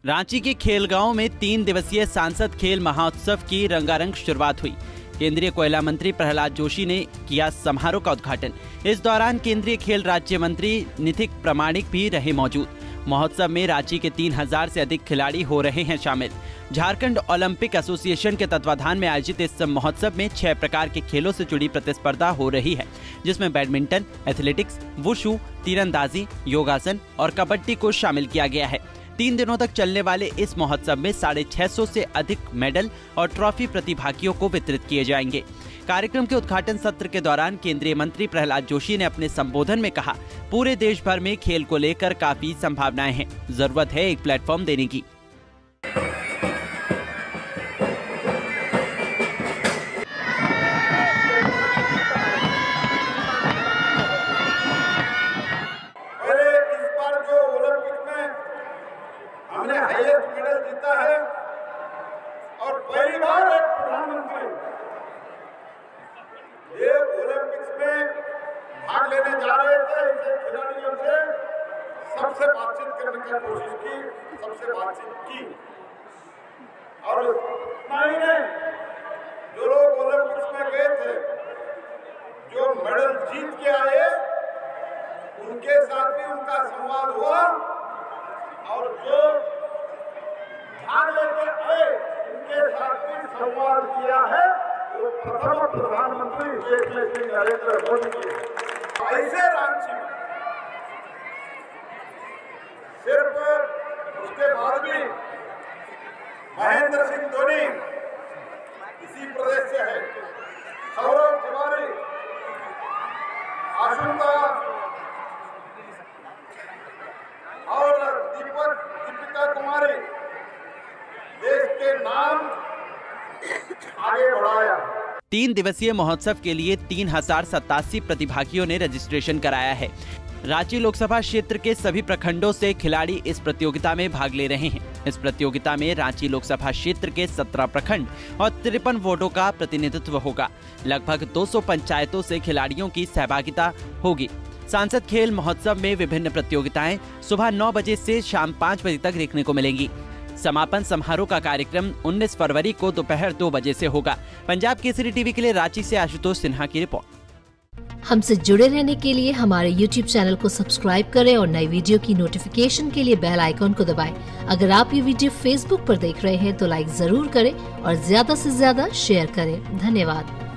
रांची के खेलगांव में 3 दिवसीय सांसद खेल महोत्सव की रंगारंग शुरुआत हुई। केंद्रीय कोयला मंत्री प्रहलाद जोशी ने किया समारोह का उद्घाटन। इस दौरान केंद्रीय खेल राज्य मंत्री नितिन प्रामाणिक भी रहे मौजूद। महोत्सव में रांची के 3000 से अधिक खिलाड़ी हो रहे हैं शामिल। झारखंड ओलंपिक एसोसिएशन के तत्वाधान में आयोजित इस महोत्सव में 6 प्रकार के खेलों से जुड़ी प्रतिस्पर्धा हो रही है, जिसमें बैडमिंटन, एथलेटिक्स, वुशु, तीरंदाजी, योगासन और कबड्डी को शामिल किया गया है। 3 दिनों तक चलने वाले इस महोत्सव में 650 से अधिक मेडल और ट्रॉफी प्रतिभागियों को वितरित किए जाएंगे। कार्यक्रम के उद्घाटन सत्र के दौरान केंद्रीय मंत्री प्रहलाद जोशी ने अपने संबोधन में कहा, पूरे देश भर में खेल को लेकर काफी संभावनाएं हैं, जरूरत है एक प्लेटफॉर्म देने की। हमने हाईएस्ट मेडल जीता है और पहली बार एक प्रधानमंत्री ये ओलंपिक्स में भाग लेने जा रहे थे। इनसे खिलाड़ियों से सबसे बातचीत करने की कोशिश की, सबसे बातचीत की और उतना ही नहीं, जो लोग ओलंपिक्स में गए थे, जो मेडल जीत के आए, उनके साथ भी उनका संवाद हुआ और जो भाग लेके आए उनके साथ भी संवाद किया है। वो प्रथम प्रधानमंत्री देश में श्री नरेंद्र मोदी जी। ऐसे रांची में सिर्फ उसके बाद भी महेंद्र सिंह धोनी इसी प्रदेश से है, सौरभ तिवारी, आशुतोष और दीपिका कुमारी देश के नाम आगे बढ़ाया। 3 दिवसीय महोत्सव के लिए 3087 प्रतिभागियों ने रजिस्ट्रेशन कराया है। रांची लोकसभा क्षेत्र के सभी प्रखंडों से खिलाड़ी इस प्रतियोगिता में भाग ले रहे हैं। इस प्रतियोगिता में रांची लोकसभा क्षेत्र के 17 प्रखंड और 53 वार्डों का प्रतिनिधित्व होगा। लगभग 200 पंचायतों से खिलाड़ियों की सहभागिता होगी। सांसद खेल महोत्सव में विभिन्न प्रतियोगिताएं सुबह 9 बजे से शाम 5 बजे तक देखने को मिलेंगी। समापन समारोह का कार्यक्रम 19 फरवरी को दोपहर 2 बजे से होगा। पंजाब केसरी टीवी के लिए रांची से आशुतोष सिन्हा की रिपोर्ट। हमसे जुड़े रहने के लिए हमारे YouTube चैनल को सब्सक्राइब करें और नई वीडियो की नोटिफिकेशन के लिए बेल आइकॉन को दबाएं। अगर आप ये वीडियो Facebook पर देख रहे हैं तो लाइक जरूर करें और ज्यादा से ज्यादा शेयर करें। धन्यवाद।